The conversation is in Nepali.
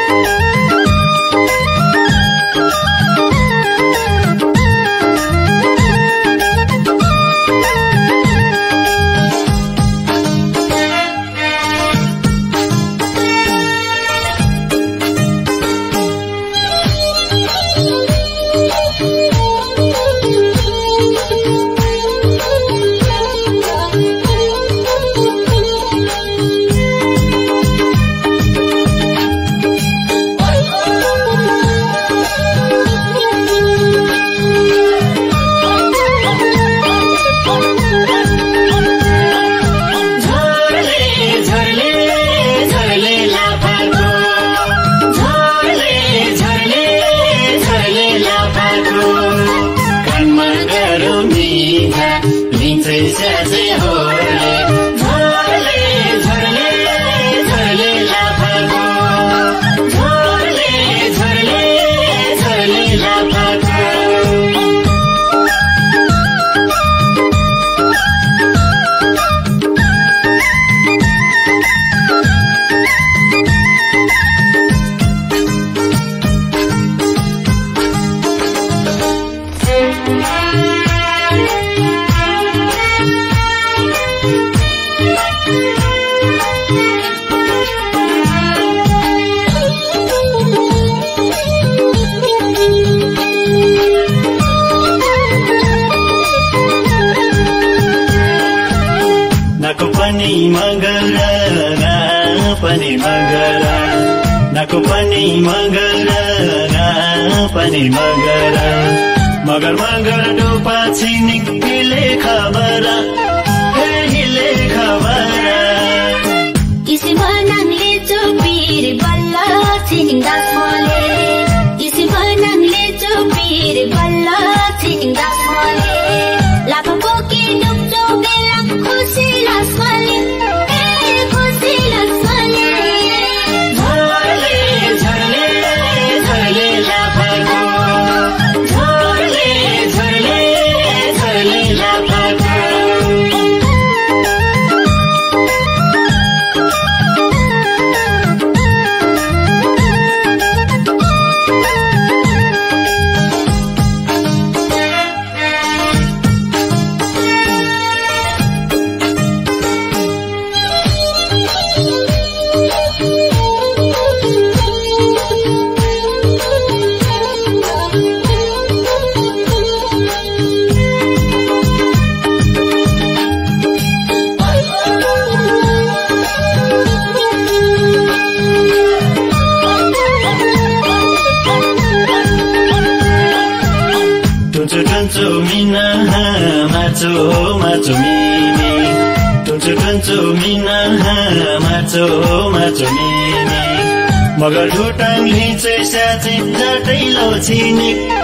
मगर मगर डोपा छिनिक हिले खबर हिले खबर इसी बनाङले चोपीर बल्ल छिनिङ दासमले इसी बनाङले चोपीर बल्ल छिनिङ दासमले लाफाको के डुब्चो बेला खुसी लासमले खुसी लासमले झोरले झरले झरले लाफाको macho mimi tunchu mina macho mimi Magar ढुटाङले चाहिँ साँच्चै जाटै लो छिनिक